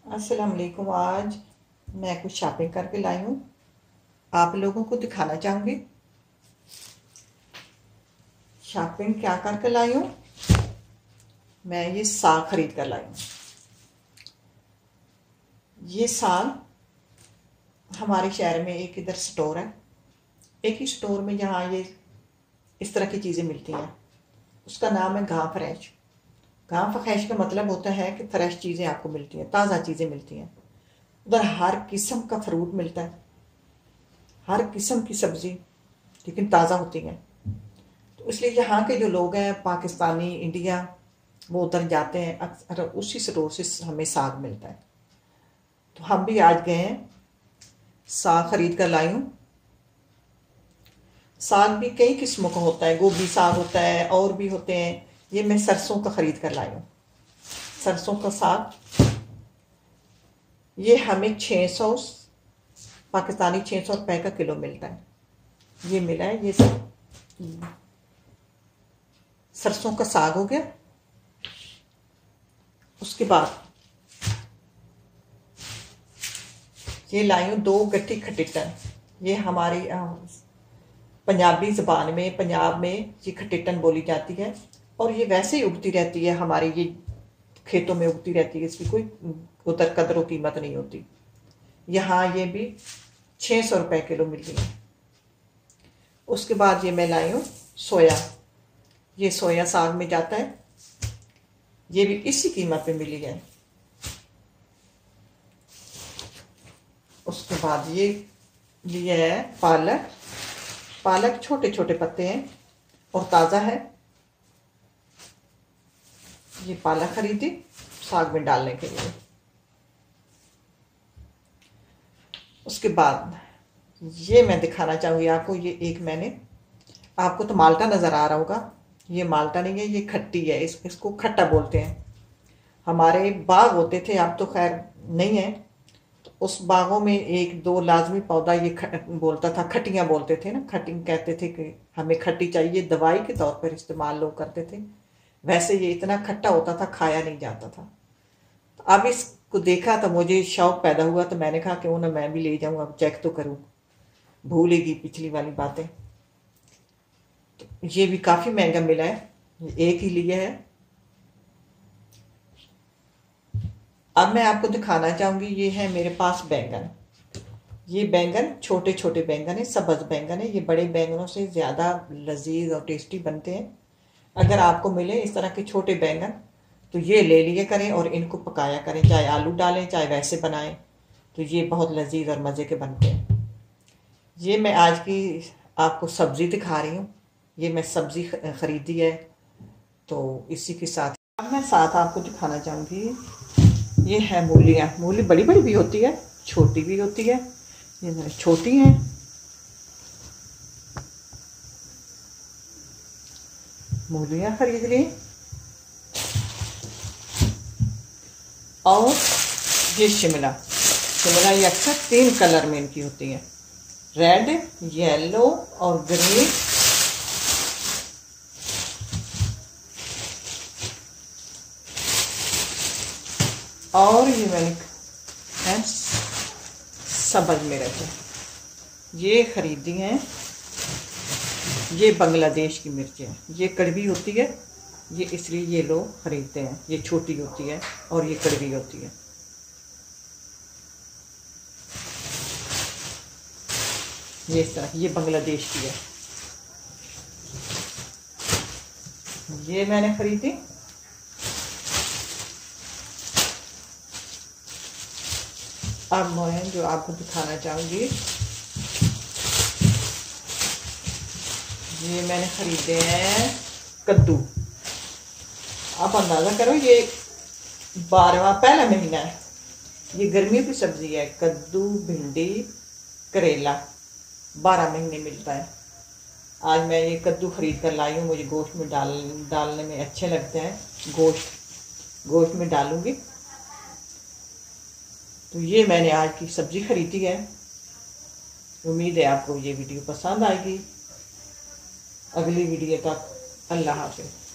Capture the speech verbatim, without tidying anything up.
अस्सलाम वालेकुम। आज मैं कुछ शॉपिंग करके लाई हूँ, आप लोगों को दिखाना चाहूँगी। शॉपिंग क्या करके लाई हूँ, मैं ये साग खरीद कर लाई हूँ। ये साग हमारे शहर में एक इधर स्टोर है, एक ही स्टोर में यहाँ ये इस तरह की चीज़ें मिलती हैं। उसका नाम है गांव फ्रेश। गांव फ्रेश का मतलब होता है कि फ्रेश चीज़ें आपको मिलती हैं, ताज़ा चीज़ें मिलती हैं। उधर हर किस्म का फ्रूट मिलता है, हर किस्म की सब्ज़ी, लेकिन ताज़ा होती हैं। तो इसलिए यहाँ के जो लोग हैं, पाकिस्तानी, इंडिया, वो उधर जाते हैं, अक्सर उसी स्टोर से हमें साग मिलता है। तो हम भी आज गए हैं, साग खरीद कर लाई हूँ। साग भी कई किस्मों का होता है, गोभी साग होता है और भी होते हैं। ये मैं सरसों का खरीद कर लाई हूँ, सरसों का साग। ये हमें छः सौ पाकिस्तानी छः सौ रुपये का किलो मिलता है। ये मिला है, ये सब सरसों का साग हो गया। उसके बाद ये लाई हूँ दो गट्ठी खटिटन। ये हमारी पंजाबी ज़बान में, पंजाब में ये खटिटन बोली जाती है और ये वैसे ही उगती रहती है, हमारी ये खेतों में उगती रहती है। इसकी कोई उधर कदर कीमत नहीं होती। यहाँ ये भी छः सौ रुपये किलो मिल रही है। उसके बाद ये मैं लाई हूँ सोया। ये सोया साग में जाता है, ये भी इसी कीमत पे मिली है। उसके बाद ये लिए है पालक। पालक छोटे छोटे पत्ते हैं और ताज़ा है। ये पालक खरीदी साग में डालने के लिए। उसके बाद ये मैं दिखाना चाहूँगी आपको। ये एक मैंने, आपको तो माल्टा नज़र आ रहा होगा, ये माल्टा नहीं है, ये खट्टी है। इस इसको खट्टा बोलते हैं। हमारे बाग होते थे, अब तो खैर नहीं है। तो उस बागों में एक दो लाजमी पौधा ये ख, बोलता था, खटियाँ बोलते थे ना, खटिंग कहते थे कि हमें खट्टी चाहिए, दवाई के तौर पर इस्तेमाल लोग करते थे। वैसे ये इतना खट्टा होता था, खाया नहीं जाता था। तो अब इसको देखा तो मुझे शौक पैदा हुआ, तो मैंने कहा क्यों ना मैं भी ले जाऊँ, अब चेक तो करूँ, भूलेगी पिछली वाली बातें। तो ये भी काफ़ी महंगा मिला है, एक ही लिए है। अब मैं आपको दिखाना चाहूँगी, ये है मेरे पास बैंगन। ये बैंगन छोटे छोटे बैंगन है, सब्ज़ बैंगन है। ये बड़े बैंगनों से ज़्यादा लजीज और टेस्टी बनते हैं। अगर आपको मिले इस तरह के छोटे बैंगन तो ये ले लिए करें और इनको पकाया करें, चाहे आलू डालें चाहे वैसे बनाएं, तो ये बहुत लजीज और मज़े के बनते हैं। ये मैं आज की आपको सब्ज़ी दिखा रही हूँ। ये मैं सब्ज़ी ख़रीदी है, तो इसी के साथ अब मैं साथ आपको दिखाना चाहूँगी। ये है मूलियाँ। मूली बड़ी बड़ी भी होती है, छोटी भी होती है। ये मैंने छोटी हैं। मूलियाँ खरीद ली। और ये शिमला। शिमला ये अक्सर तीन कलर में इनकी होती है, रेड, येलो और ग्रीन। और ये मैंने है सब्ज़ मिर्च, ये खरीदी हैं। ये बांग्लादेश की मिर्च है, ये कड़वी होती है, ये इसलिए ये लोग खरीदते हैं। ये छोटी होती है और ये कड़वी होती है। ये इस तरह, ये बांग्लादेश की है। ये मैंने खरीदी। अब मैं जो आपको दिखाना चाहूँगी, ये मैंने खरीदे हैं कद्दू। आप अंदाज़ा करो, ये बारहवां पहला महीना है। ये गर्मियों की सब्ज़ी है। कद्दू, भिंडी, करेला बारह महीने मिलता है। आज मैं ये कद्दू खरीद कर लाई हूँ, मुझे गोश्त में डाल डालने में अच्छे लगते हैं। गोश्त गोश्त में डालूँगी। तो ये मैंने आज की सब्ज़ी खरीदी है। उम्मीद है आपको ये वीडियो पसंद आएगी। अगली वीडियो तक अल्लाह हाफ़िज़।